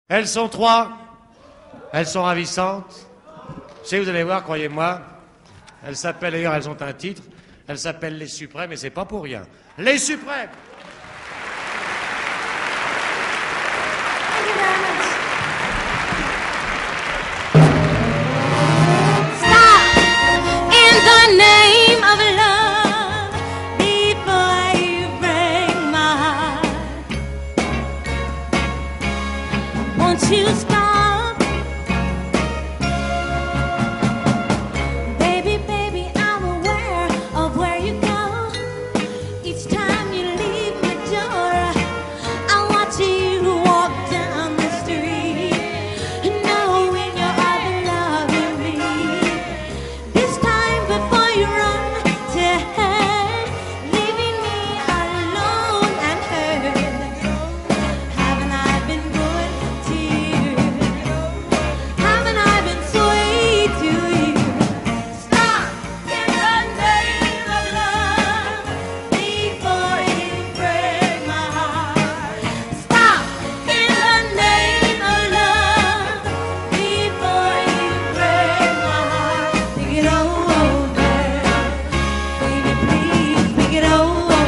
Elles sont trois. Elles sont ravissantes. Je sais, vous allez voir, croyez-moi. Elles s'appellent, d'ailleurs, elles ont un titre. Elles s'appellent les Suprêmes, et c'est pas pour rien. Les Suprêmes! You stop, baby, baby, I'm aware of where you go. Each time you leave my door, I watch you walk down the street, knowing you're other loving me. This time before you run to hell, leaving me alone and hurt. Haven't I been good to you? Haven't I been sweet to you? Stop in the name of love before you break my heart. Stop in the name of love before you break my heart. Think it over, baby, please think it over.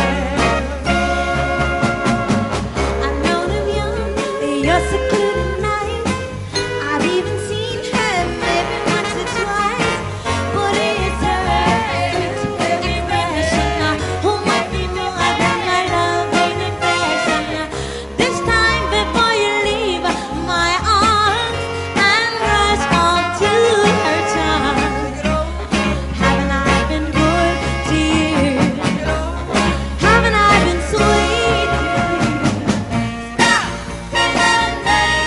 I know them young, you're secluded night. I've even seen her maybe once or twice, but it's her expression who might be more than my loving affection. This time before you leave my arms and rush off to her charms. Haven't I been good to you? Haven't I been sweet to you? Stop in the name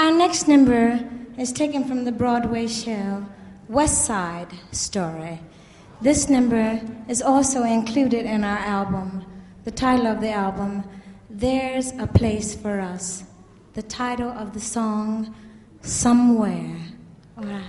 Our next number is taken from the Broadway show West Side Story. This number is also included in our album. The title of the album, There's a Place for Us. The title of the song, Somewhere. All right.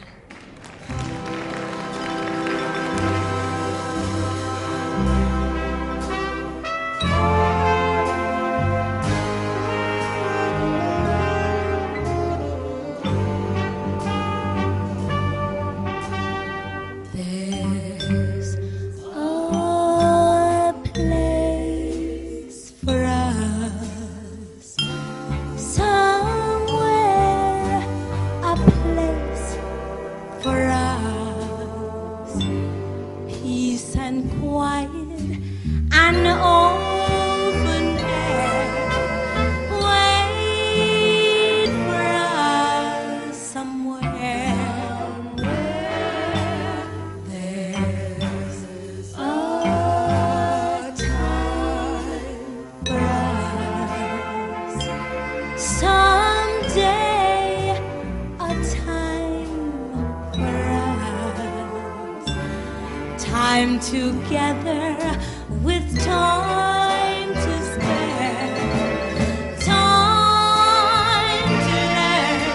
Together with time to spare, time to learn,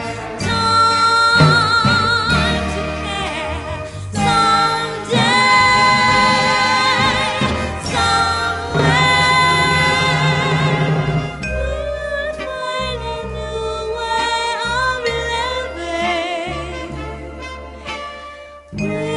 time to care. Someday, somewhere, we'll find a new way of living.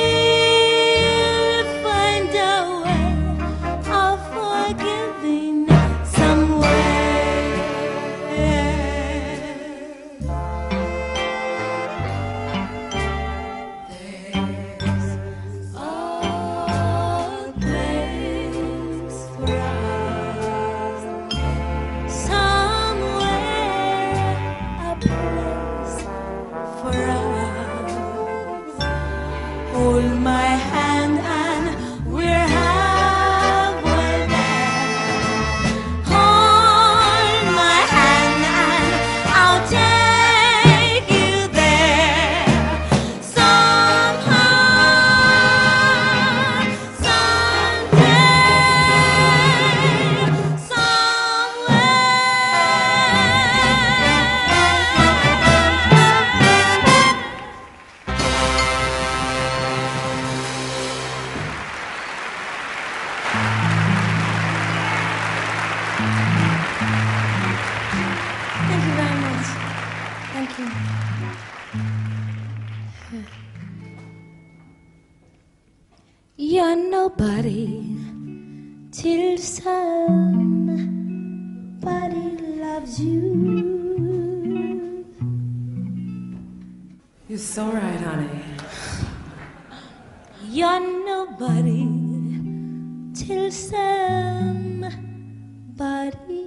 You're nobody till somebody loves you. You're so right, honey. You're nobody till somebody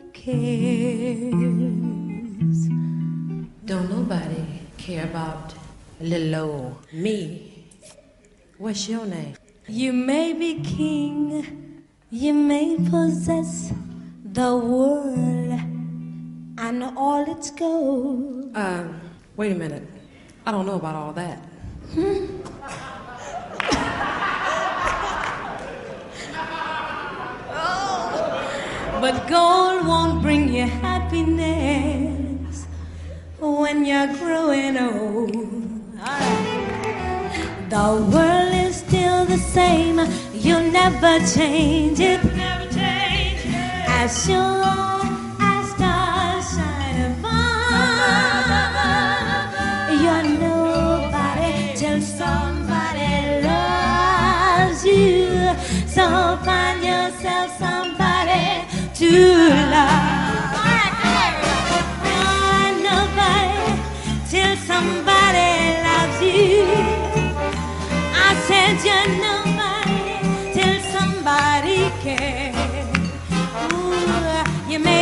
cares. Don't nobody care about little old me. What's your name? You may be king, you may possess the world and all its gold. Wait a minute. I don't know about all that. But gold won't bring you happiness when you're growing old. The world is still the same, you'll never change it. As sure as stars shine above, you're nobody till somebody loves you. So find yourself somebody to love. You're nobody till somebody loves you. I said you're nobody till somebody cares. Ooh, you may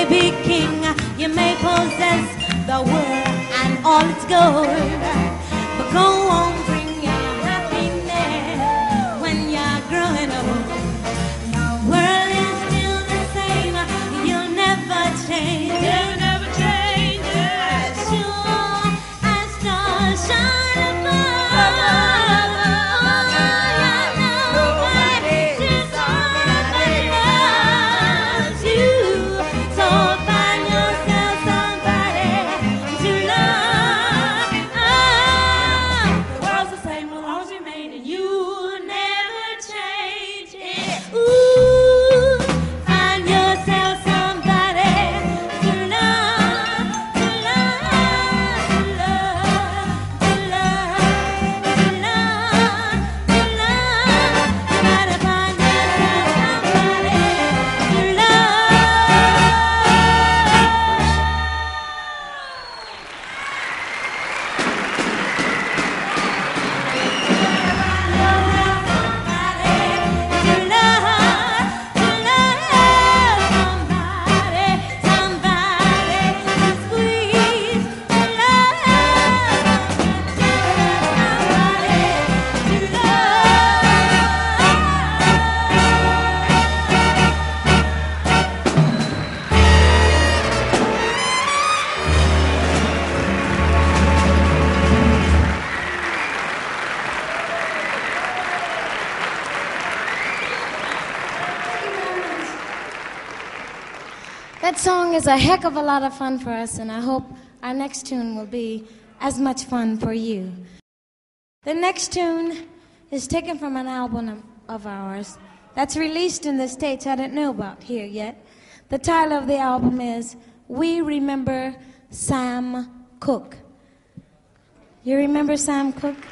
That song is a heck of a lot of fun for us, and I hope our next tune will be as much fun for you. The next tune is taken from an album of ours that's released in the States I didn't know about here yet. The title of the album is We Remember Sam Cooke. You remember Sam Cooke?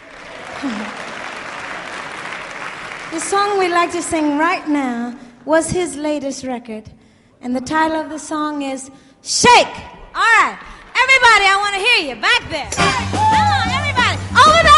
The song we'd like to sing right now was his latest record, and the title of the song is Shake. All right, everybody, I want to hear you back there. Come on, everybody, over the